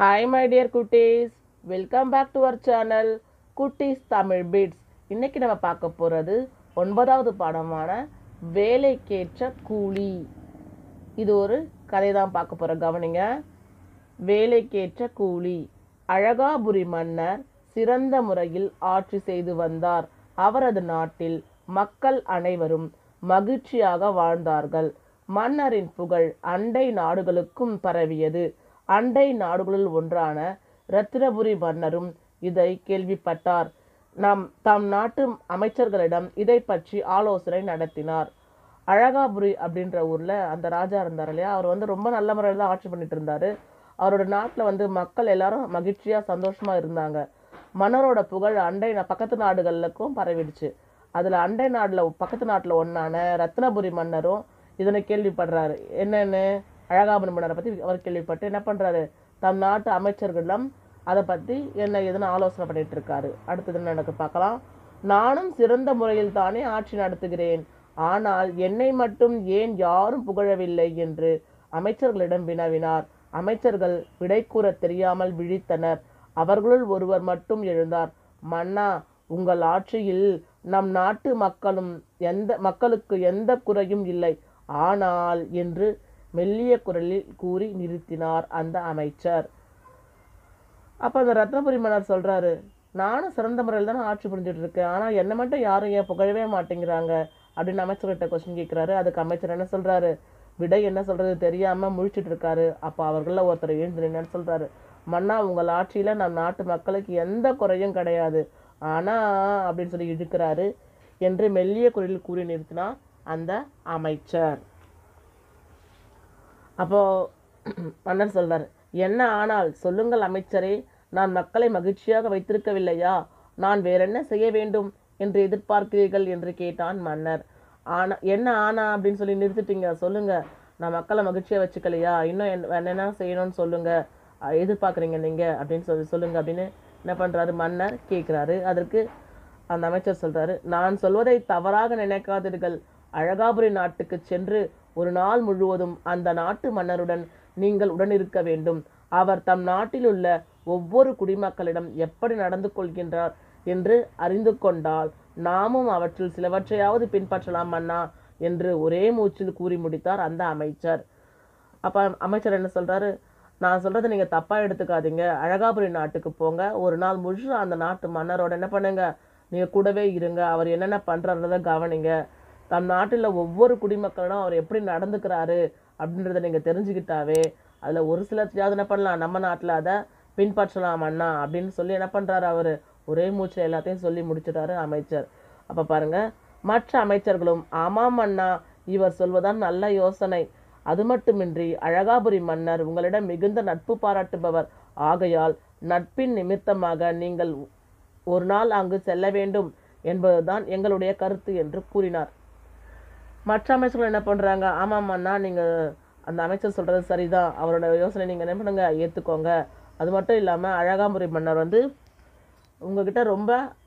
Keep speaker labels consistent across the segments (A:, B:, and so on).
A: Hi my dear குட்டீஸ், welcome back to our channel Kutties Tamil beads. இன்னைக்கு நம்ம பார்க்க போகிறது 9வது பாடமான வேலைக்கேற்ற கூலி. இது ஒரு கதை தான் பார்க்க போகிறோம், கவனிங்க. வேலைக்கேற்ற கூலி. அழகாபுரி மன்னர் சிறந்த முறையில் ஆட்சி செய்து வந்தார். அவரது நாட்டில் மக்கள் அனைவரும் மகிழ்ச்சியாக வாழ்ந்தார்கள். மன்னரின் புகழ் அண்டை நாடுகளுக்கும் பரவியது. அண்டை நாடுகளுள் ஒன்றான ரத்தினபுரி மன்னரும் இதை கேள்விப்பட்டார். தம் நாட்டு அமைச்சர்களிடம் இதை பற்றி ஆலோசனை நடத்தினார். அழகாபுரி அப்படின்ற ஊரில் அந்த ராஜா இருந்தார் இல்லையா, அவர் ரொம்ப நல்ல முறையில் தான் ஆட்சி பண்ணிட்டு இருந்தார். அவரோட நாட்டில் மக்கள் எல்லாரும் மகிழ்ச்சியாக சந்தோஷமாக இருந்தாங்க. மன்னரோட புகழ் பக்கத்து நாடுகளுக்கும் பரவிடுச்சு. அதில் அண்டை நாட்டில் பக்கத்து நாட்டில் ஒன்றான ரத்தினபுரி மன்னரும் இதனை கேள்விப்படுறாரு. என்னென்னு அழகாபுரி மன்னரை பற்றி அவர் கேள்விப்பட்டு என்ன பண்ணுறாரு, தம் நாட்டு அமைச்சர்களிடம் அதை பற்றி எதுன்னு ஆலோசனை பண்ணிட்டு இருக்காரு. அடுத்தது என்ன எனக்கு பார்க்கலாம். நானும் சிறந்த முறையில் தானே ஆட்சி நடத்துகிறேன், ஆனால் என்னை மட்டும் ஏன் யாரும் புகழவில்லை என்று அமைச்சர்களிடம் வினவினார். அமைச்சர்கள் விடை கூற தெரியாமல் விழித்தனர். அவர்களுள் ஒருவர் மட்டும் எழுந்தார். மன்னா, உங்கள் ஆட்சியில் நம் நாட்டு மக்களுக்கு எந்த குறையும் இல்லை, ஆனால் என்று மெல்லிய குரலில் கூறி நிறுத்தினார் அந்த அமைச்சர். அப்போ அந்த ரத்னபுரி மன்னர் சொல்றாரு, நானும் சிறந்த முறையில் தானே ஆட்சி புரிஞ்சுட்டு இருக்கேன், ஆனால் என்னை மட்டும் யாரும் ஏன் புகழவே மாட்டேங்கிறாங்க அப்படின்னு அமைச்சர்கிட்ட கொஸ்டின் கேட்குறாரு. அதுக்கு அமைச்சர் என்ன சொல்றாரு, விடை என்ன சொல்றது தெரியாம முழிச்சிட்டு இருக்காரு. அப்போ அவர்களில் ஒருத்தர் எழுந்து என்னன்னு சொல்றாரு, மன்னா, உங்கள் ஆட்சியில நம் நாட்டு மக்களுக்கு எந்த குறையும் கிடையாது, ஆனா அப்படின்னு சொல்லி இழுக்கிறாரு என்று மெல்லிய குரலில் கூறி நிறுத்தினார் அந்த அமைச்சர். அப்போ மன்னர் சொல்றாரு, என்ன ஆனால் சொல்லுங்கள் அமைச்சரே, நான் மக்களை மகிழ்ச்சியாக வைத்திருக்கவில்லையா? நான் வேறென்ன செய்ய வேண்டும் என்று எதிர்பார்க்கிறீர்கள் என்று கேட்டான் மன்னர். என்ன ஆனா அப்படின்னு சொல்லி நிறுத்திட்டீங்க, சொல்லுங்க. நான் மக்களை மகிழ்ச்சியாக வச்சுக்கலையா? இன்னும் என்னென்ன செய்யணும்னு சொல்லுங்க, எதிர்பார்க்குறீங்க நீங்க அப்படின்னு சொல்லுங்க அப்படின்னு என்ன பண்றாரு மன்னர் கேட்குறாரு. அதற்கு அந்த அமைச்சர் சொல்றாரு, நான் சொல்வதை தவறாக நினைக்காதீர்கள். அழகாபுரி நாட்டுக்கு சென்று ஒரு நாள் முழுவதும் அந்த நாட்டு மன்னருடன் நீங்கள் உடனிருக்க வேண்டும். அவர் தம் நாட்டில் உள்ள ஒவ்வொரு குடிமக்களிடம் எப்படி நடந்து கொள்கின்றார் என்று அறிந்து கொண்டால் நாமும் அவற்றில் சிலவற்றையாவது பின்பற்றலாம் மன்னா என்று ஒரே மூச்சில் கூறி முடித்தார் அந்த அமைச்சர். அப்ப அமைச்சர் என்ன சொல்றாரு, நான் சொல்றதை நீங்க தப்பா எடுத்துக்காதீங்க. அழகாபுரி நாட்டுக்கு போங்க, ஒரு நாள் முழு அந்த நாட்டு மன்னரோட என்ன பண்ணுங்க, நீங்க கூடவே இருங்க, அவர் என்னென்ன பண்றத கவனிங்க. தம் நாட்டில் ஒவ்வொரு குடிமக்களிடம் அவர் எப்படி நடந்துக்கிறாரு அப்படின்றத நீங்கள் தெரிஞ்சுக்கிட்டாவே அதில் ஒரு சிலத்தையாவது என்ன பண்ணலாம், நம்ம நாட்டில் அதை பின்பற்றலாம் அண்ணா அப்படின்னு சொல்லி என்ன பண்ணுறாரு அவர் ஒரே மூச்சில் எல்லாத்தையும் சொல்லி முடிச்சிட்டாரு அமைச்சர். அப்போ பாருங்க, மற்ற அமைச்சர்களும் ஆமாம் அண்ணா, இவர் சொல்வதான் நல்ல யோசனை. அது மட்டுமின்றி அழகாபுரி மன்னர் உங்களிடம் மிகுந்த நட்பு பாராட்டுபவர். ஆகையால் நட்பின் நிமித்தமாக நீங்கள் ஒரு நாள் அங்கு செல்ல வேண்டும் என்பதுதான் எங்களுடைய கருத்து என்று கூறினார். மற்ற அமைச்சர்கள் என்ன பண்ணுறாங்க, ஆமாம் அண்ணா, நீங்கள் அந்த அமைச்சர் சொல்கிறது சரிதான், அவரோட யோசனை நீங்கள் என்ன பண்ணுங்க, ஏற்றுக்கோங்க. அது மட்டும் இல்லாமல் அழகாபுரி மன்னர் உங்ககிட்ட ரொம்ப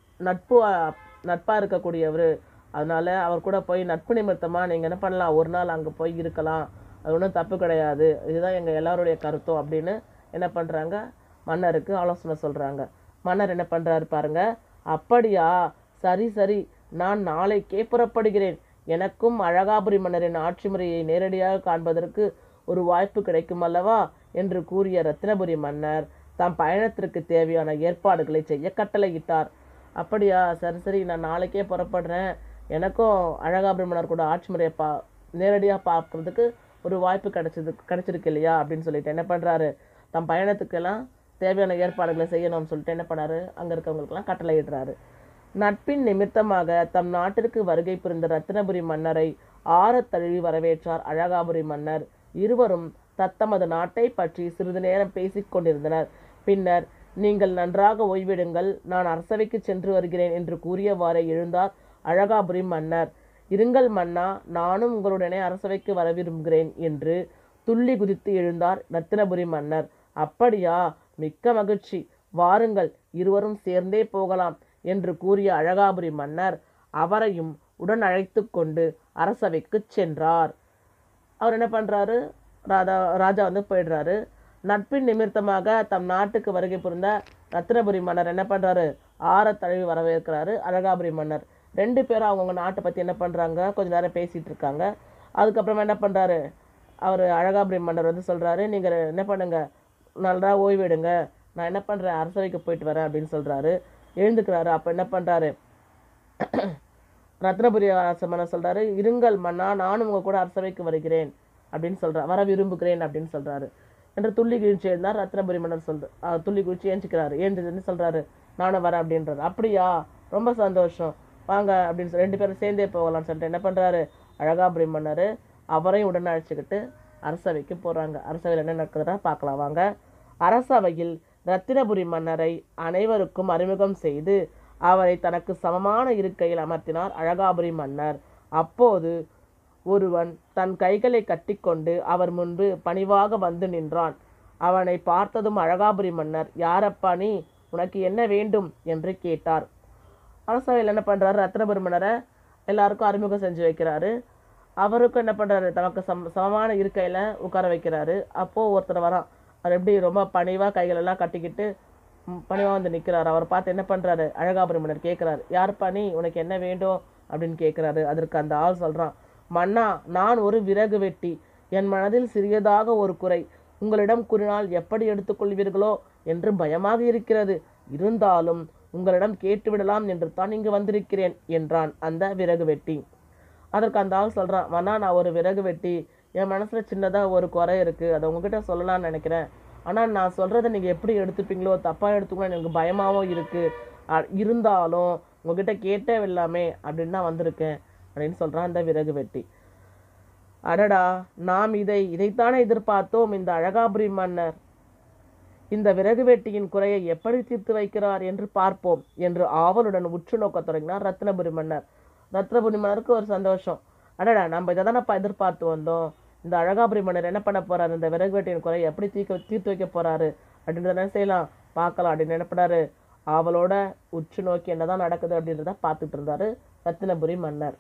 A: நட்பாக இருக்கக்கூடியவர், அதனால் அவர் கூட போய் நட்பு நிமித்தமாக நீங்கள் என்ன பண்ணலாம், ஒரு நாள் அங்கே போய் இருக்கலாம், அது ஒன்றும் தப்பு கிடையாது, இதுதான் எங்கள் எல்லாருடைய கருத்தும் அப்படின்னு என்ன பண்ணுறாங்க, மன்னருக்கு ஆலோசனை சொல்கிறாங்க. மன்னர் என்ன பண்ணுறாரு பாருங்க, அப்படியா, சரி சரி, நான் நாளைக்கே புறப்படுகிறேன். எனக்கும் அழகாபுரி மன்னரின் ஆட்சி முறையை நேரடியாக காண்பதற்கு ஒரு வாய்ப்பு கிடைக்கும் அல்லவா என்று கூறிய ரத்தினபுரி மன்னர் தம் பயணத்திற்கு தேவையான ஏற்பாடுகளை செய்ய கட்டளையிட்டார். அப்படியா, சரி சரி, நான் நாளைக்கே புறப்படுறேன். எனக்கும் அழகாபுரி மன்னர் கூட ஆட்சி முறையை நேரடியாக பார்க்கறதுக்கு ஒரு வாய்ப்பு கிடைச்சிருக்கு இல்லையா அப்படின்னு சொல்லிட்டு என்ன பண்ணுறாரு, தம் பயணத்துக்கெல்லாம் தேவையான ஏற்பாடுகளை செய்யணும்னு சொல்லிட்டு என்ன பண்ணாரு, அங்கே இருக்கவங்களுக்கெல்லாம் கட்டளையிடுறாரு. நட்பின் நிமித்தமாக தம் நாட்டிற்கு வருகை புரிந்த ரத்தினபுரி மன்னரை ஆற தழுவி வரவேற்றார் அழகாபுரி மன்னர். இருவரும் தத்தமது நாட்டை பற்றி சிறிது நேரம் பேசிக் கொண்டிருந்தனர். பின்னர், நீங்கள் நன்றாக ஓய்விடுங்கள், நான் அரசவைக்கு சென்று வருகிறேன் என்று கூறியவாறே எழுந்தார் அழகாபுரி மன்னர். இருங்கள் மன்னா, நானும் உங்களுடனே அரசவைக்கு வர விரும்புகிறேன் என்று துள்ளி குதித்து எழுந்தார் ரத்தினபுரி மன்னர். அப்படியா, மிக்க மகிழ்ச்சி, வாருங்கள், இருவரும் சேர்ந்தே போகலாம் என்று கூறிய அழகாபுரி மன்னர் அவரையும் உடன் அழைத்து கொண்டு அரசவைக்கு சென்றார். அவர் என்ன பண்றாரு, ராஜா போயிடுறாரு. நட்பின் நிமித்தமாக தம் நாட்டுக்கு வருகை புரிந்த ரத்தினபுரி மன்னர் என்ன பண்ணுறாரு, ஆற தழுவி வரவேற்கிறாரு அழகாபுரி மன்னர். 2 பேரும் அவங்கவுங்க நாட்டை பற்றி என்ன பண்ணுறாங்க, கொஞ்ச நேரம் பேசிகிட்டு இருக்காங்க. அதுக்கப்புறமா என்ன பண்ணுறாரு, அவர் அழகாபுரி மன்னர் வந்து சொல்கிறாரு, நீங்கள் என்ன பண்ணுங்க, நல்லா ஓய்வெடுங்க, நான் என்ன பண்ணுறேன், அரசவைக்கு போயிட்டு வரேன் அப்படின்னு சொல்கிறாரு. எழுந்துக்கிறாரு. அப்போ என்ன பண்ணுறாரு, ரத்னபுரி மன்னர் சொல்கிறாரு, இருங்கள் மன்னா, நானும் உங்கள் கூட அரசவைக்கு வருகிறேன் அப்படின்னு சொல்கிறார், வர விரும்புகிறேன் அப்படின்னு சொல்கிறாரு. என்று துள்ளி குதிச்சு எழுந்தார். ரத்னபுரி மன்னர் துள்ளி குதிச்சு ஏஞ்சிக்கிறாரு. ஏஞ்சின்னு சொல்கிறாரு, நானும் வரேன் அப்படின்றாரு. அப்படியா, ரொம்ப சந்தோஷம், வாங்க அப்படின்னு சொல்லி 2 பேரும் சேர்ந்தே போகலான்னு சொல்லிட்டு என்ன பண்ணுறாரு, அழகாபுரி மன்னர் அவரையும் உடனே அழைச்சிக்கிட்டு அரசவைக்கு போகிறாங்க. அரசவையில் என்ன நடக்குதுன்னா பார்க்கலாம் வாங்க. அரசவையில் ரத்தினபுரி மன்னரை அனைவருக்கும் அறிமுகம் செய்து அவரை தனக்கு சமமான இருக்கையில் அமர்த்தினார் அழகாபுரி மன்னர். அப்போது ஒருவன் தன் கைகளை கட்டிக்கொண்டு அவர் முன்பு பணிவாக வந்து நின்றான். அவனை பார்த்ததும் அழகாபுரி மன்னர், யாரப்பா நீ, உனக்கு என்ன வேண்டும் என்று கேட்டார். அரசவையில் என்ன பண்ணுறாரு, ரத்தினபுரி மன்னரை எல்லாருக்கும் அறிமுகம் செஞ்சு வைக்கிறாரு. அவருக்கும் என்ன பண்ணுறாரு, தனக்கு சமமான இருக்கையில் உட்கார வைக்கிறாரு. அப்போது ஒருத்தர் வரான். அவர் எப்படி ரொம்ப பணிவாக கைகளெல்லாம் கட்டிக்கிட்டு பணிவாக வந்து நிற்கிறார். அவர் பார்த்து என்ன பண்ணுறாரு, அழகாபுரி மன்னர் கேட்குறாரு, யாருப்பா நீ, உனக்கு என்ன வேண்டும் அப்படின்னு கேட்குறாரு. அதற்கு அந்த ஆள் சொல்கிறான், மன்னா, நான் ஒரு விறகு வெட்டி, என் மனதில் சிறியதாக ஒரு குறை, உங்களிடம் கூறினால் எப்படி எடுத்துக்கொள்வீர்களோ என்று பயமாக இருக்கிறது, இருந்தாலும் உங்களிடம் கேட்டுவிடலாம் என்று தான் இங்கு வந்திருக்கிறேன் என்றான் அந்த விறகு வெட்டி. அதற்கு அந்த ஆள் சொல்கிறான், மன்னா, நான் ஒரு விறகு வெட்டி, என் மனசில் சின்னதாக ஒரு குறை இருக்குது, அதை உங்ககிட்ட சொல்லலாம்னு நினைக்கிறேன். ஆனால் நான் சொல்கிறத நீங்கள் எப்படி எடுத்துப்பீங்களோ, தப்பாக எடுத்துக்கணும் எனக்கு பயமாகவும் இருக்குது, இருந்தாலும் உங்ககிட்ட கேட்டே இல்லாமே அப்படின்னு தான் வந்திருக்கேன் அப்படின்னு சொல்கிறான் அந்த விறகு வெட்டி. அடடா, நாம் இதைத்தானே எதிர்பார்த்தோம். இந்த அழகாபுரி மன்னர் இந்த விறகு வெட்டியின் குறையை எப்படி தீர்த்து வைக்கிறார் என்று பார்ப்போம் என்று ஆவலுடன் உற்று நோக்க தொடங்கினார் ரத்தினபுரி மன்னர். ரத்தினபுரி மன்னருக்கு ஒரு சந்தோஷம். அடடா, நம்ம இதை தானப்பா எதிர்பார்த்து வந்தோம். இந்த அழகாபுரி மன்னர் என்ன பண்ண போறாரு, இந்த விறகு வெட்டியின் குறையை எப்படி தீர்த்து வைக்க போறாரு அப்படின்றத என்ன செய்யலாம், பார்க்கலாம் அப்படின்னு நினைப்படாரு. ஆவலோட உற்று நோக்கி என்னதான் நடக்குது அப்படின்றத பார்த்துட்டு இருந்தாரு ரத்தினபுரி மன்னர்.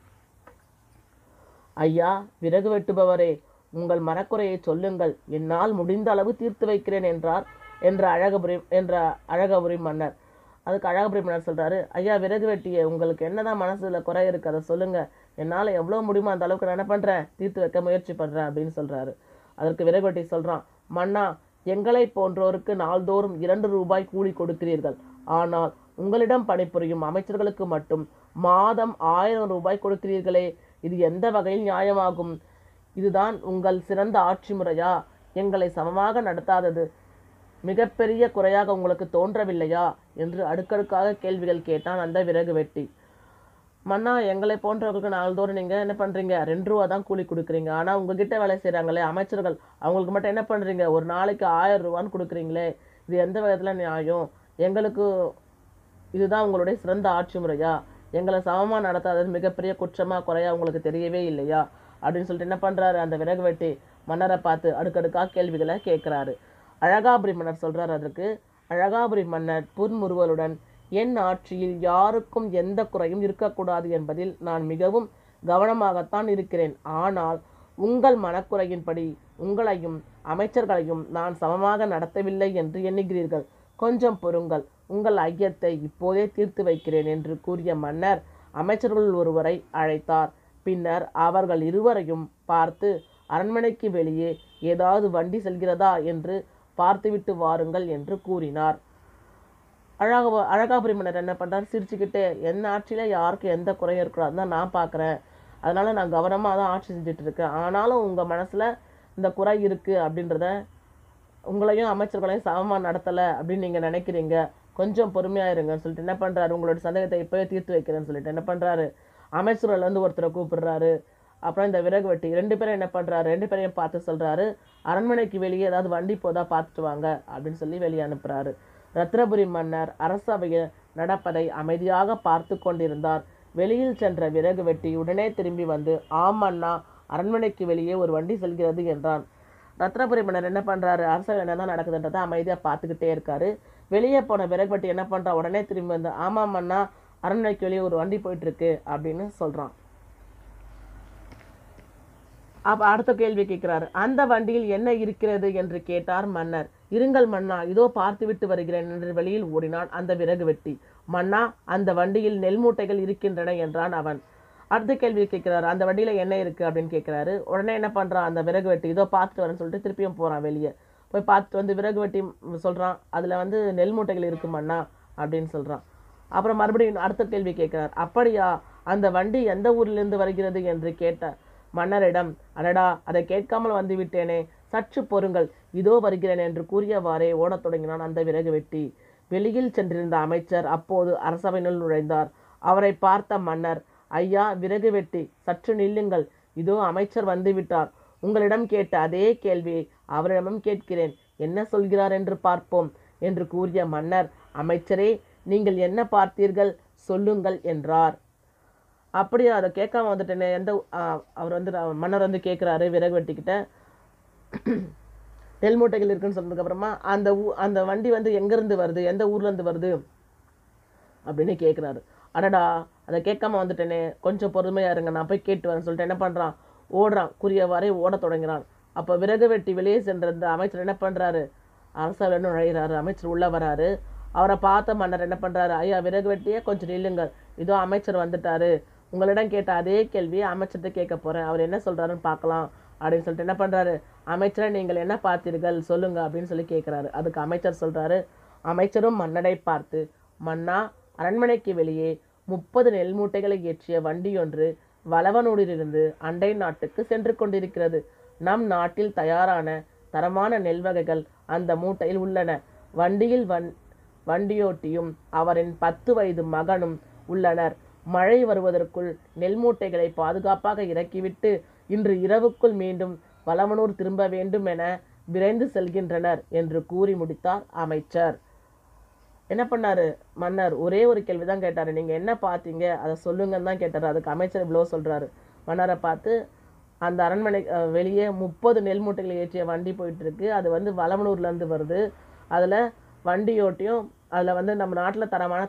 A: ஐயா விறகு வெட்டுபவரே, உங்கள் மனக்குறையை சொல்லுங்கள், என்னால் முடிந்த அளவு தீர்த்து வைக்கிறேன் என்ற அழகாபுரி மன்னர். அதுக்கு அழகாபுரி மன்னர் சொல்றாரு, ஐயா விறகு வெட்டியே, உங்களுக்கு என்னதான் மனசுல குறை இருக்கு, அதை சொல்லுங்க, என்னால் எவ்வளோ முடியுமோ அந்த அளவுக்கு நான் என்ன பண்ணுறேன், தீர்த்து வைக்க முயற்சி பண்ணுறேன் அப்படின்னு சொல்கிறாரு. அதற்கு விறகு வெட்டி சொல்கிறான், மன்னா, எங்களை போன்றோருக்கு நாள்தோறும் 2 ரூபாய் கூலி கொடுக்கிறீர்கள். ஆனால் உங்களிடம் பணிபுரியும் அமைச்சர்களுக்கு மட்டும் மாதம் 1000 ரூபாய் கொடுக்கிறீர்களே, இது எந்த வகையில் நியாயமாகும்? இதுதான் உங்கள் சிறந்த ஆட்சி முறையா? எங்களை சமமாக நடத்தாதது மிகப்பெரிய குறையாக உங்களுக்கு தோன்றவில்லையா என்று அடுக்கடுக்காக கேள்விகள் கேட்டான் அந்த விறகு வெட்டி. மன்னா, எங்களை போன்றவர்களுக்கு நாள்தோறும் நீங்கள் என்ன பண்ணுறீங்க, 2 ரூபா தான் கூலி கொடுக்குறீங்க. ஆனால் உங்ககிட்ட வேலை செய்கிறாங்களே அமைச்சர்கள், அவங்களுக்கு மட்டும் என்ன பண்ணுறீங்க, ஒரு நாளைக்கு 1000 ரூபான்னு கொடுக்குறீங்களே, இது எந்த விதத்தில் நியாயம்? எங்களுக்கு இதுதான் உங்களுடைய சிறந்த ஆட்சி முறையா? எங்களை சமமாக நடத்தாதது மிகப்பெரிய குற்றமாக குறையா உங்களுக்கு தெரியவே இல்லையா அப்படின்னு சொல்லிட்டு என்ன பண்ணுறாரு, அந்த விறகு வெட்டி மன்னரை பார்த்து அடுக்கடுக்காக கேள்விகளை கேட்குறாரு. அழகாபுரி மன்னர் சொல்கிறார். அதற்கு அழகாபுரி மன்னர் புன்முறுவலுடன், என் ஆட்சியில் யாருக்கும் எந்த குறையும் இருக்கக்கூடாது என்பதில் நான் மிகவும் கவனமாகத்தான் இருக்கிறேன். ஆனால் உங்கள் மனக்குறையின்படி உங்களையும் அமைச்சர்களையும் நான் சமமாக நடத்தவில்லை என்று எண்ணுகிறீர்கள். கொஞ்சம் பொறுங்கள், உங்கள் ஐயத்தை இப்போதே தீர்த்து வைக்கிறேன் என்று கூறிய மன்னர் அமைச்சர்கள் ஒருவரை அழைத்தார். பின்னர் அவர்கள் இருவரையும் பார்த்து, அரண்மனைக்கு வெளியே ஏதாவது வண்டி செல்கிறதா என்று பார்த்துவிட்டு வாருங்கள் என்று கூறினார். அழகாபுரி மன்னர் என்ன பண்ணுறாரு, சிரிச்சுக்கிட்டே, என் ஆட்சியில் யாருக்கும் எந்த குறையும் இருக்கக்கூடாது தான் நான் பார்க்குறேன், அதனால் நான் கவனமாக தான் ஆட்சி செஞ்சுட்டு இருக்கேன். ஆனாலும் உங்கள் மனசில் இந்த குறை இருக்குது அப்படின்றத, உங்களையும் அமைச்சர்களையும் சமமாக நடத்தலை அப்படின்னு நீங்கள் நினைக்கிறீங்க, கொஞ்சம் பொறுமையாக இருங்கன்னு சொல்லிட்டு என்ன பண்ணுறாரு, உங்களோட சந்தேகத்தை இப்போவே தீர்த்து வைக்கிறேன்னு சொல்லிட்டு என்ன பண்ணுறாரு, அமைச்சர்கள் வந்து ஒருத்தரை கூப்பிடுறாரு. அப்புறம் இந்த விறகு வெட்டி 2 பேரும் என்ன பண்ணுறாரு, 2 பேரையும் பார்த்து சொல்கிறாரு, அரண்மனைக்கு வெளியே ஏதாவது வண்டி போதா பார்த்துட்டு வாங்க அப்படின்னு சொல்லி வெளியே அனுப்புகிறாரு. ரத்னபுரி மன்னர் அரசவையில் நடப்பதை அமைதியாக பார்த்து கொண்டிருந்தார். வெளியில் சென்ற விறகு வெட்டி உடனே திரும்பி வந்து, ஆம் அண்ணா, அரண்மனைக்கு வெளியே ஒரு வண்டி செல்கிறது என்றான். ரத்னபுரி மன்னர் என்ன பண்ணுறாரு, அரசவையில் என்னதான் நடக்குதுன்றதை அமைதியாக பார்த்துக்கிட்டே இருக்காரு. வெளியே போன விறகு வெட்டி என்ன பண்ணுறா, உடனே திரும்பி வந்து, ஆமாம் அண்ணா, அரண்மனைக்கு வெளியே ஒரு வண்டி போயிட்டுருக்கு அப்படின்னு சொல்கிறான். அப்போ அடுத்த கேள்வி கேட்கிறாரு. அந்த வண்டியில் என்ன இருக்கிறது என்று கேட்டார் மன்னர். இருங்கள் மன்னா, இதோ பார்த்துவிட்டு வருகிறேன் என்று வெளியில் ஓடினான் அந்த விறகு வெட்டி. மன்னா, அந்த வண்டியில் நெல் மூட்டைகள் இருக்கின்றன என்றான் அவன். அடுத்த கேள்வி கேட்கிறாரு. அந்த வண்டியில என்ன இருக்கு அப்படின்னு கேட்கிறாரு. உடனே என்ன பண்றான் அந்த விறகு வெட்டி, இதோ பார்த்துட்டு வரேன்னு சொல்லிட்டு திருப்பியும் போறான் வெளியே. போய் பார்த்துட்டு வந்து விறகு வெட்டி சொல்றான், அதுல வந்து நெல் மூட்டைகள் இருக்கு மன்னா அப்படின்னு சொல்றான். அப்புறம் மறுபடியும் அடுத்த கேள்வி கேட்கிறார். அப்படியா, அந்த வண்டி எந்த ஊரிலிருந்து வருகிறது என்று கேட்ட மன்னரிடம், அடடா, அதை கேட்காமல் வந்து விட்டேனே, சற்று பொறுங்கள், இதோ வருகிறேன் என்று கூறியவாறே ஓடத் தொடங்கினான் அந்த விறகு வெட்டி. வெளியில் சென்றிருந்த அமைச்சர் அப்போது அரசவையினுள் நுழைந்தார். அவரை பார்த்த மன்னர், ஐயா விறகு வெட்டி, சற்று நில்லுங்கள், இதோ அமைச்சர் வந்து விட்டார். உங்களிடம் கேட்ட அதே கேள்வியை அவரிடமும் கேட்கிறேன், என்ன சொல்கிறார் என்று பார்ப்போம் என்று கூறிய மன்னர், அமைச்சரே, நீங்கள் என்ன பார்த்தீர்கள் சொல்லுங்கள் என்றார். அப்படியே அதை கேட்காம வந்துட்டேனே, அவர் வந்து மன்னர் வந்து கேட்குறாரு விறகு வெட்டிக்கிட்ட, நெல் மூட்டைகள் இருக்குன்னு சொன்னதுக்கு அப்புறமா அந்த வண்டி வந்து எங்கேருந்து வருது, எந்த ஊர்லேருந்து வருது அப்படின்னு கேட்குறாரு. அடடா, அதை கேட்காம வந்துட்டேனே, கொஞ்சம் பொறுமையா இருங்க, நான் போய் கேட்டு வரேன்னு சொல்லிட்டு என்ன பண்ணுறான், ஓடுறான், குறியவாறே ஓட தொடங்கிறான். அப்போ விறகு வெட்டி வெளியே சென்றிருந்த அமைச்சர் என்ன பண்ணுறாரு, அரசவையில் நுழைகிறாரு. அமைச்சர் உள்ளே வராரு. அவரை பார்த்த மன்னர் என்ன பண்ணுறாரு, ஐயா விறகு வெட்டியே கொஞ்சம் நில்லுங்கள், இதோ அமைச்சர் வந்துட்டாரு. உங்களிடம் கேட்ட அதே கேள்வியை அமைச்சர்கிட்ட கேட்க போகிறேன், அவர் என்ன சொல்கிறாருன்னு பார்க்கலாம் அப்படின்னு சொல்லிட்டு என்ன பண்ணுறாரு, அமைச்சரை நீங்கள் என்ன பார்த்தீர்கள் சொல்லுங்க அப்படின்னு சொல்லி கேட்குறாரு. அதுக்கு அமைச்சர் சொல்கிறாரு. அமைச்சரும் மன்னரை பார்த்து, மன்னா, அரண்மனைக்கு வெளியே 30 நெல் மூட்டைகளை ஏற்றிய வண்டியொன்று வளவனூரிலிருந்து அண்டை நாட்டுக்கு சென்று கொண்டிருக்கிறது. நம் நாட்டில் தயாரான தரமான நெல் வகைகள் அந்த மூட்டையில் உள்ளன. வண்டியில் வண்டியோட்டியும் அவரின் 10 வயது மகனும் உள்ளனர். மழை வருவதற்குள் நெல் மூட்டைகளை பாதுகாப்பாக இறக்கிவிட்டு இன்று இரவுக்குள் மீண்டும் வளவனூர் திரும்ப வேண்டும் என விரைந்து செல்கின்றனர் என்று கூறி முடித்தார் அமைச்சர். என்ன பண்ணாரு மன்னர், ஒரே ஒரு கேள்விதான் கேட்டாரு, நீங்க என்ன பார்த்தீங்க அதை சொல்லுங்கன்னு தான் கேட்டாரு. அதுக்கு அமைச்சர் இவ்வளோ சொல்றாரு. மன்னரை பார்த்து, அந்த அரண்மனை வெளியே 30 நெல் மூட்டைகளை ஏற்றிய வண்டி போயிட்டு இருக்கு, அது வந்து வளவனூர்லேருந்து வருது. அதில் வண்டியோட்டியும் அதில் வந்து நம்ம நாட்டில்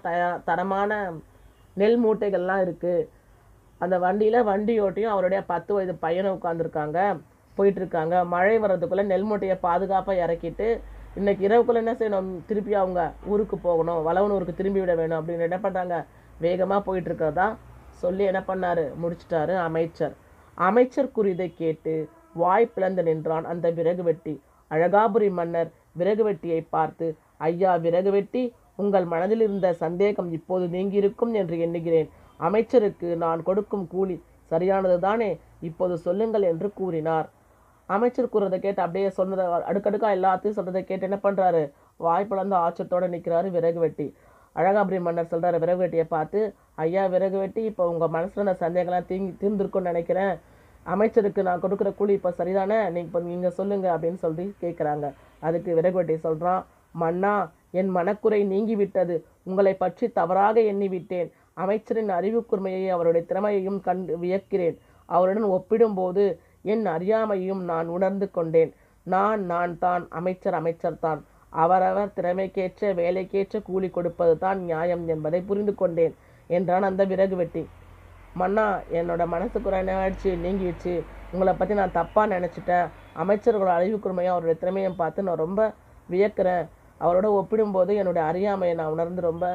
A: தரமான நெல் மூட்டைகள்லாம் இருக்குது. அந்த வண்டியில் வண்டியோட்டியும் அவருடைய 10 வயது பையனை உட்காந்துருக்காங்க, போயிட்டுருக்காங்க. மழை வர்றதுக்குள்ளே நெல் மூட்டையை பாதுகாப்பாக இறக்கிட்டு இன்னைக்கு இரவுக்குள்ளே என்ன செய்யணும், திருப்பி அவங்க ஊருக்கு போகணும், வளவனூருக்கு திரும்பி விட வேணும் அப்படின்னு என்ன பண்ணுறாங்க, வேகமாக போயிட்டுருக்கிறதா சொல்லி என்ன பண்ணார், முடிச்சிட்டாரு அமைச்சர். அமைச்சர் கூறியதை கேட்டு வாய் பிளந்து நின்றான் அந்த விறகு வெட்டி. அழகாபுரி மன்னர் விறகு வெட்டியை பார்த்து, ஐயா விறகு வெட்டி, உங்கள் மனதில் இருந்த சந்தேகம் இப்போது நீங்கியிருக்கும் என்று எண்ணுகிறேன். அமைச்சருக்கு நான் கொடுக்கும் கூலி சரியானது தானே, இப்போது சொல்லுங்கள் என்று கூறினார். அமைச்சர் கூறதை கேட்டு அப்படியே சொன்னதை அடுக்கடுக்கா எல்லாத்தையும் சொல்றதை கேட்டு என்ன பண்றாரு, வாய் பிளந்து ஆச்சரியத்தோட நிற்கிறாரு விறகு வெட்டி. அழகாபுரி மன்னர் சொல்றாரு விறகு வெட்டியை பார்த்து, ஐயா விறகு வெட்டி, இப்போ உங்க மனசுல இருந்த சந்தேகம்லாம் தீர்ந்திருக்கும்னு நினைக்கிறேன். அமைச்சருக்கு நான் கொடுக்குற கூலி இப்போ சரிதானே, நீங்க சொல்லுங்க அப்படின்னு சொல்லி கேட்குறாங்க. அதுக்கு விறகு வெட்டி சொல்றான், மன்னா, என் மனக்குறை நீங்கிவிட்டது. உங்களை பற்றி தவறாக எண்ணிவிட்டேன். அமைச்சரின் அறிவு கூர்மையை அவருடைய திறமையையும் கண்டு வியக்கிறேன். அவருடன் ஒப்பிடும்போது என் அறியாமையும் நான் உணர்ந்து கொண்டேன். நான் தான், அமைச்சர் தான். அவரவர் திறமைக்கேற்ற வேலைக்கேற்ற கூலி கொடுப்பது தான் நியாயம் என்பதை புரிந்து கொண்டேன் என்றான் அந்த விறகு வெட்டி. மன்னா, என்னோட மனசுக்குறை என்னாச்சு, நீங்கிடுச்சு. உங்களை பற்றி நான் தப்பாக நினச்சிட்டேன். அமைச்சர்களோட அறிவு கூர்மையும் அவருடைய திறமையும் பார்த்து நான் ரொம்ப வியக்கிறேன். அவரோட ஒப்பிடும்போது என்னுடைய அறியாமையை நான் உணர்ந்து ரொம்ப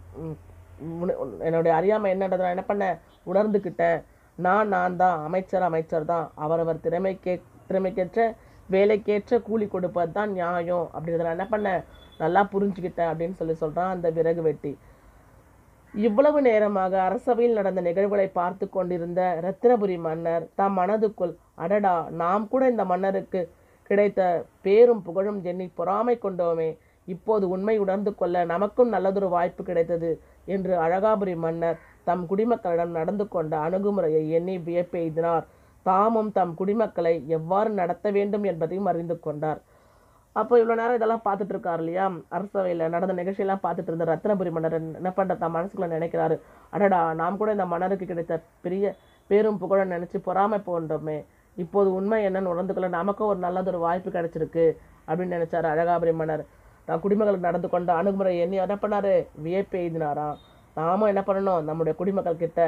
A: என்னுடைய அறியாமை என்னன்றதை நான் என்ன பண்ணேன், உணர்ந்துக்கிட்டேன். நான் தான், அமைச்சர் தான். அவரவர் திறமைக்கேற்ற வேலைக்கேற்ற கூலி கொடுப்பது தான் நியாயம் அப்படின்றத நான் என்ன பண்ணேன், நல்லா புரிஞ்சுக்கிட்டேன் அப்படின்னு சொல்கிறான் அந்த விறகு வெட்டி. இவ்வளவு நேரமாக அரசவையில் நடந்த நிகழ்வுகளை பார்த்து கொண்டிருந்த ரத்தினபுரி மன்னர் தம் மனதுக்குள், அடடா, நாம் கூட இந்த மன்னருக்கு கிடைத்த பேரும் புகழும் எண்ணி பொறாமை கொண்டோமே, இப்போது உண்மை உணர்ந்து கொள்ள நமக்கும் நல்லதொரு வாய்ப்பு கிடைத்தது என்று அழகாபுரி மன்னர் தம் குடிமக்களிடம் நடந்து கொண்ட அணுகுமுறையை எண்ணி வியப்பெய்தினார். தாமும் தம் குடிமக்களை எவ்வாறு நடத்த வேண்டும் என்பதையும் அறிந்து கொண்டார். அப்போ இவ்வளோ நேரம் இதெல்லாம் பார்த்துட்டு இருக்காரு இல்லையா, அரசவையில் நடந்த நிகழ்ச்சியெல்லாம் பார்த்துட்டு இருந்த ரத்தினபுரி மன்னர் என்ன பண்ணுற தம் மனசுக்குள்ள நினைக்கிறாரு, அடடா, நாம் கூட இந்த மன்னருக்கு கிடைத்த பெரிய பேரும் புகழை நினச்சி பொறாமை போன்றோமே, இப்போது உண்மை என்னன்னு உணர்ந்து கொள்ள நமக்கும் ஒரு நல்லதொரு வாய்ப்பு கிடைச்சிருக்கு அப்படின்னு நினைச்சாரு அழகாபுரி மன்னர். தான் குடிமக்களுக்கு நடந்து கொண்ட அணுகுமுறை எண்ணி என்ன பண்ணாரு, வியப்பு எய்தினாராம். நாமும் என்ன பண்ணணும், நம்முடைய குடிமக்கள் கிட்ட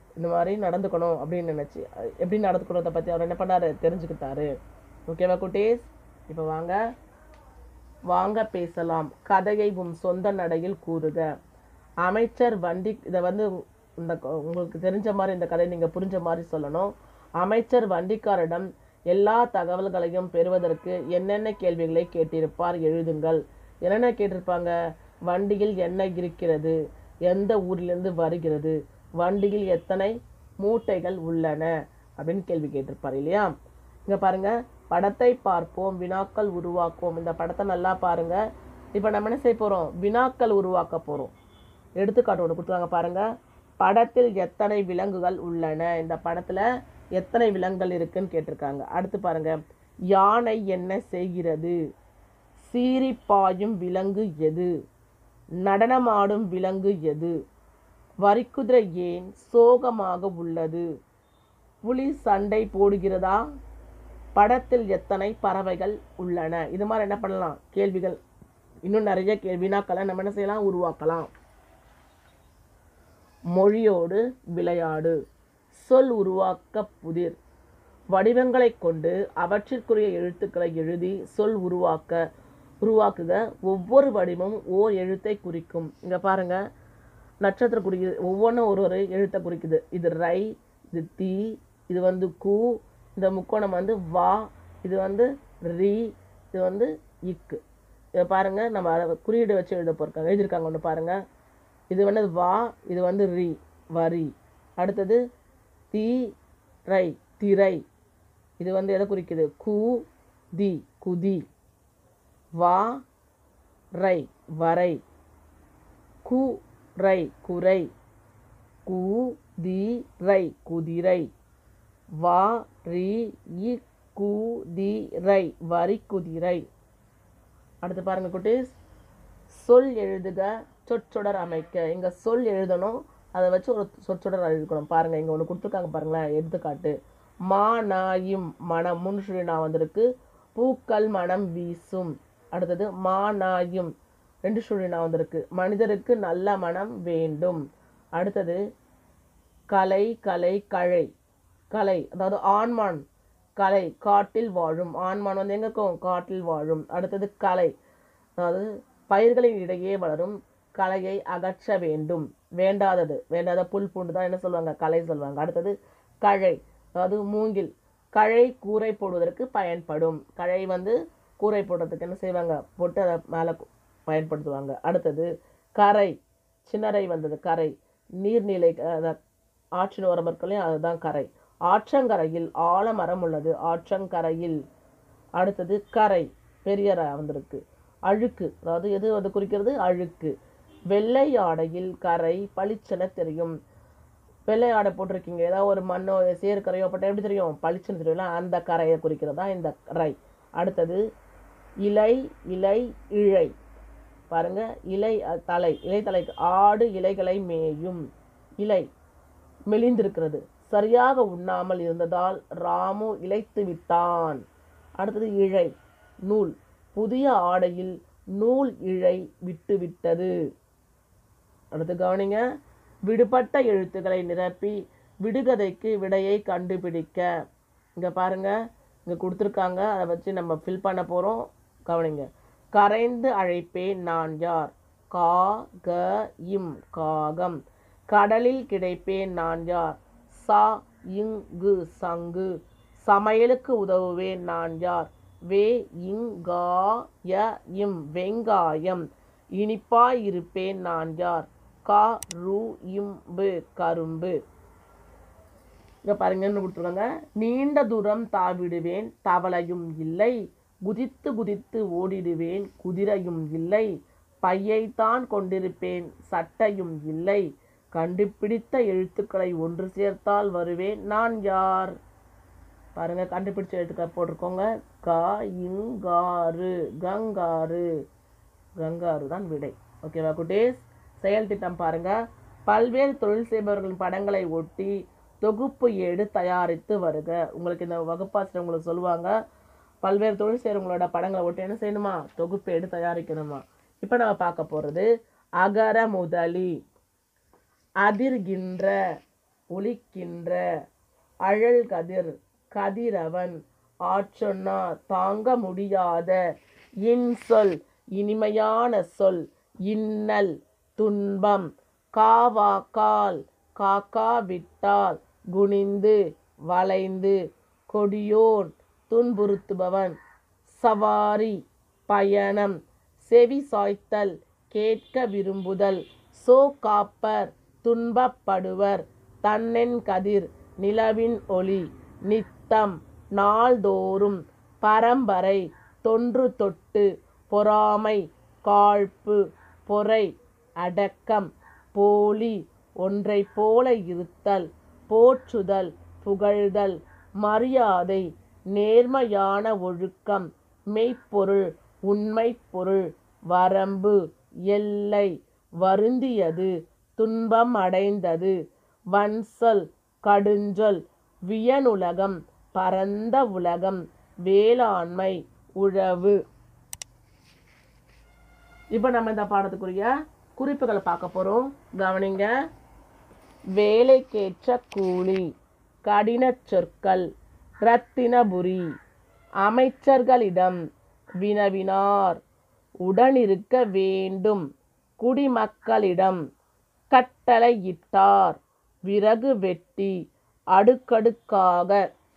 A: இந்த மாதிரி நடந்துக்கணும் அப்படின்னு நினச்சி எப்படி நடந்துக்கணுன்றதை பற்றி அவர் என்ன பண்ணார் தெரிஞ்சுக்கிட்டாரு. ஓகேவா குட்டீஸ்? இப்போ வாங்க பேசலாம். கதையை உன் சொந்த நடையில் கூறுக. அமைச்சர் வண்டி இதை வந்து இந்த உங்களுக்கு தெரிஞ்ச மாதிரி இந்த கதை நீங்கள் புரிஞ்ச மாதிரி சொல்லணும். அமைச்சர் வண்டிக்காரிடம் எல்லா தகவல்களையும் பெறுவதற்கு என்னென்ன கேள்விகளை கேட்டிருப்பார் எழுதுங்கள். என்னென்ன கேட்டிருப்பாங்க? வண்டியில் என்ன இருக்கிறது, எந்த ஊரிலிருந்து வருகிறது, வண்டியில் எத்தனை மூட்டைகள் உள்ளன அப்படின்னு கேள்வி கேட்டிருப்பார் இல்லையா? இங்கே பாருங்க, படத்தை பார்ப்போம், வினாக்கள் உருவாக்குவோம். இந்த படத்தை நல்லா பாருங்க. இப்போ நம்ம என்ன செய்ய போகிறோம்? வினாக்கள் உருவாக்க போகிறோம். எடுத்துக்காட்டு ஒன்று கொடுத்துருவாங்க பாருங்க. படத்தில் எத்தனை விலங்குகள் உள்ளன? இந்த படத்தில் எத்தனை விலங்குகள் இருக்குன்னு கேட்டிருக்காங்க. அடுத்து பாருங்க, யானை என்ன செய்கிறது? சீறி பாயும் விலங்கு எது? நடனமாடும் விலங்கு எது? வரிக்குதிரை ஏன் சோகமாக உள்ளது? புலி சண்டை போடுகிறதா? படத்தில் எத்தனை பறவைகள் உள்ளன? இது மாதிரி என்ன பண்ணலாம்? கேள்விகள், இன்னும் நிறைய வினாக்களை நம்ம என்ன செய்யலாம்? உருவாக்கலாம். மொழியோடு விளையாடு. சொல் உருவாக்க புதிர். வடிவங்களை கொண்டு அவற்றிற்குரிய எழுத்துக்களை எழுதி சொல் உருவாக்குக. ஒவ்வொரு வடிவமும் ஓர் எழுத்தை குறிக்கும். இங்கே பாருங்க, நட்சத்திரம் குறிக்குது, ஒவ்வொன்றும் ஒரு எழுத்தை குறிக்குது. இது ரை, இது தி, இது வந்து கு, இந்த முக்கோணம் வந்து வா, இது வந்து ரி, இது வந்து இக்கு. இதை பாருங்க, நம்ம குறியீடு வச்சு எழுதியிருக்காங்க ஒன்று பாருங்க. இது வந்து வா, இது வந்து ரி, வரி. அடுத்தது தி ரை, திரை. இது வந்து எதை குறிக்குது? கு தி, குதி. வா ரை, வரை. கு ரை, குறை. கு தி ரை, குதிரை. வா ரி இ கு தி ரை, வரி குதிரை. அடுத்து பாருங்க குட்டீஸ், சொல் எழுதுக, சொற்றொடர் அமைக்க. இங்கே சொல் எழுதணும், அதை வச்சு ஒரு சொற்றொடர் எழுதிக்கணும். பாருங்கள், இங்கே ஒன்று கொடுத்துருக்காங்க பாருங்களேன். எடுத்துக்காட்டு, மா நாயும் மனம், முன்சுழி நான் வந்திருக்கு. பூக்கள் மனம் வீசும். அடுத்தது மா நாயும், ரெண்டு சுழி நான் வந்திருக்கு. மனிதருக்கு நல்ல மனம் வேண்டும். அடுத்தது கலை கலை கழை. கலை அதாவது ஆண்மான், கலை காட்டில் வாழும். ஆண்மான் வந்து எங்கே இருக்கும்? காட்டில் வாழும். அடுத்தது கலை அதாவது பயிர்களின் இடையே வளரும் களையை அகற்ற வேண்டும். வேண்டாத புல் பூண்டு தான் என்ன சொல்லுவாங்க? களை சொல்லுவாங்க. அடுத்தது கழை அதாவது மூங்கில். கழை கூரை போடுவதற்கு பயன்படும். கழை வந்து கூரை போடுறதுக்கு என்ன செய்வாங்க? போட்டு அதை மேலே பயன்படுத்துவாங்க. அடுத்தது கரை, சின்னரை வந்தது கரை. நீர்நிலை, ஆற்றின் ஓரம் இருக்கலையும் அதுதான் கரை. ஆற்றங்கரையில் ஆலமரம் உள்ளது. ஆற்றங்கரையில். அடுத்தது கரை, பெரியரா வந்திருக்கு. அழுக்கு அதாவது எது அது குறிக்கிறது? அழுக்கு. வெள்ளை ஆடையில் கரை பளிச்சென தெரியும். வெள்ளை ஆடை போட்டிருக்கீங்க, ஏதாவது ஒரு மண்ணோ சேறு கரையோ போட்டால் எப்படி தெரியும்? பளிச்சுன்னு தெரியும்ல, அந்த கரையை குறிக்கிறதா இந்த கரை. அடுத்தது இலை இலை இழை. பாருங்க, இலை தலை, இலை தலைக்கு ஆடு இலைகளை மேயும். இலை மெலிந்திருக்கிறது. சரியாக உண்ணாமல் இருந்ததால் ராமு இளைத்து விட்டான். அடுத்தது இழை, நூல். புதிய ஆடையில் நூல் இழை விட்டுவிட்டது. அடுத்து கவனிங்க, விடுபட்ட எழுத்துக்களை நிரப்பி விடுகதைக்கு விடையை கண்டுபிடிக்க. இங்கே பாருங்க, இங்கே கொடுத்துருக்காங்க, அதை வச்சு நம்ம ஃபில் பண்ண போகிறோம். கவனிங்க, கரைந்து அழைப்பேன் நான் யார்? கா க இம், காகம். கடலில் கிடைப்பேன் நான் யார்? சா இங்கு, சங்கு. சமையலுக்கு உதவுவேன் நான் யார்? வே இங்கா ய இம், வெங்காயம். இனிப்பாய் இருப்பேன் நான் யார்? கா ரு இம்பு, கரும்பு. இங்கே பாருங்கன்னு கொடுத்துருக்காங்க. நீண்ட தூரம் தாவிடுவேன், தவளையும் இல்லை. குதித்து குதித்து ஓடிடுவேன், குதிரையும் இல்லை. பையைத்தான் கொண்டிருப்பேன், சட்டையும் இல்லை. கண்டுபிடித்த எழுத்துக்களை ஒன்று சேர்த்தால் வருவேன் நான் யார்? பாருங்க, கண்டுபிடிச்ச எழுத்துக்களை போட்டிருக்கோங்க. கா இங்காரு, கங்காரு. கங்காரு தான் விடை. ஓகேவா குட்டீஸ்? செயல் திட்டம் பாருங்க. பல்வேறு தொழில் செய்பவர்களின் படங்களை ஒட்டி தொகுப்பு ஏடு தயாரித்து வருக. உங்களுக்கு இந்த வகுப்பாசிரியர் உங்களுக்கு சொல்லுவாங்க, பல்வேறு தொழில் செய்கிறவங்களோட படங்களை ஒட்டி என்ன செய்யணுமா? தொகுப்பு ஏடு தயாரிக்கணுமா. இப்போ நம்ம பார்க்க போகிறது அகர முதலி. அதிர்கின்ற, ஒலிக்கின்ற அழல் கதிர் கதிரவன் ஆற்றொன்னா தாங்க முடியாத இன்சொல் இனிமையான சொல் இன்னல் துன்பம் காவாக்கால் காக்காவிட்டால் குனிந்து வளைந்து கொடியோன் துன்புறுத்துபவன் சவாரி பயணம் செவி சாய்த்தல் கேட்க விரும்புதல் காப்பர் துன்பப்படுவர் தன்னென் கதிர் நிலவின் ஒளி நித்தம் நாள்தோறும் பரம்பரை தொன்று தொட்டு பொறாமை காழ்ப்பு பொறை அடக்கம் போலி ஒன்றை போல இருத்தல் போற்றுதல் புகழ்தல் மரியாதை நேர்மையான ஒழுக்கம் மெய்ப்பொருள் உண்மை பொருள் வரம்பு எல்லை வருந்தியது துன்பம் அடைந்தது வன்சொல் கடுஞ்சொல் வியனுலகம் பரந்த உலகம் வேளாண்மை உழவு. இப்போ நம்ம இந்த பாடத்துக்குரிய குறிப்புகளை பார்க்க போறோம். கவனிங்க. வேலைக்கேற்ற கூலி கடின சொற்கள் ரத்தினபுரி அமைச்சர்களிடம் வினவினார் உடனிருக்க வேண்டும் குடிமக்களிடம் கட்டளையிட்டார் விறகு வெட்டி அடுக்கடுக்காக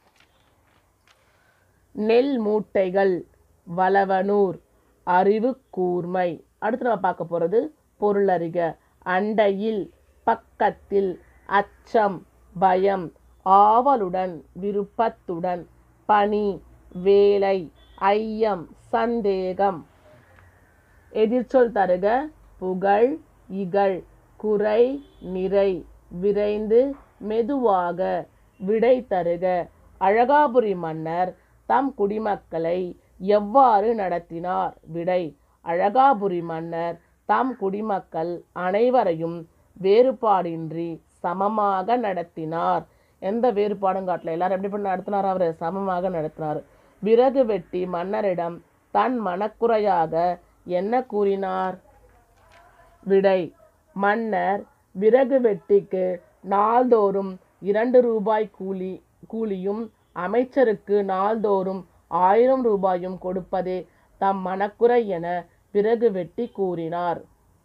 A: நெல் மூட்டைகள் வளவனூர் அறிவு கூர்மை. அடுத்து நம்ம பார்க்க போறது பொருளறிக. அண்டையில் பக்கத்தில் அச்சம் பயம் ஆவலுடன் விருப்பத்துடன் பணி வேலை ஐயம் சந்தேகம். எதிர்ச்சொல் தருக. புகழ் இகழ் குறை நிறை விரைந்து மெதுவாக விடை தருக. அழகாபுரி மன்னர் தம் குடிமக்களை எவ்வாறு நடத்தினார்? விடை. அழகாபுரி மன்னர் தம் குடிமக்கள் அனைவரையும் வேறுபாடின்றி சமமாக நடத்தினார். எந்த வேறுபாடும் காட்டல, எல்லாரும் எப்படி பண்ணி நடத்தினார்? அவர் சமமாக நடத்தினார். விறகு வெட்டி மன்னரிடம் தன் மனக்குறையாக என்ன கூறினார்? விடை. மன்னர் விறகு வெட்டிக்கு நாள்தோறும் 2 ரூபாய் கூலியும் அமைச்சருக்கு நாள்தோறும் 1000 ரூபாயும் கொடுப்பதே தம் மனக்குறை என விறகு வெட்டி கூறினார்.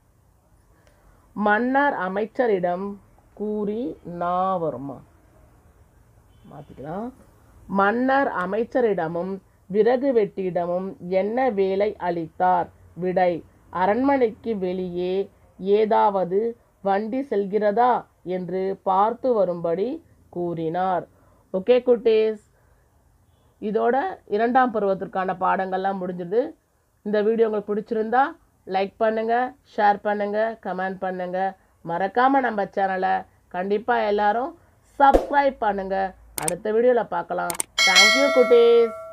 A: மன்னர் அமைச்சரிடம் கூறி வருமா மாத்திக்கலாம். மன்னர் அமைச்சரிடமும் விறகு வெட்டியிடமும் என்ன வேலை அளித்தார்? விடை. அரண்மனைக்கு வெளியே ஏதாவது வண்டி செல்கிறதா என்று பார்த்து வரும்படி கூறினார். ஓகே குட்டீஸ், இதோட 2ஆம் பருவத்திற்கான பாடங்கள்லாம் முடிஞ்சது. இந்த வீடியோ உங்களுக்கு பிடிச்சிருந்தா லைக் பண்ணுங்க, ஷேர் பண்ணுங்க, கமெண்ட் பண்ணுங்க. மறக்காம நம்ம சேனலை கண்டிப்பா எல்லாரும் சப்ஸ்கிரைப் பண்ணுங்க. அடுத்த வீடியோல பார்க்கலாம். தேங்க்யூ குட்டீஸ்.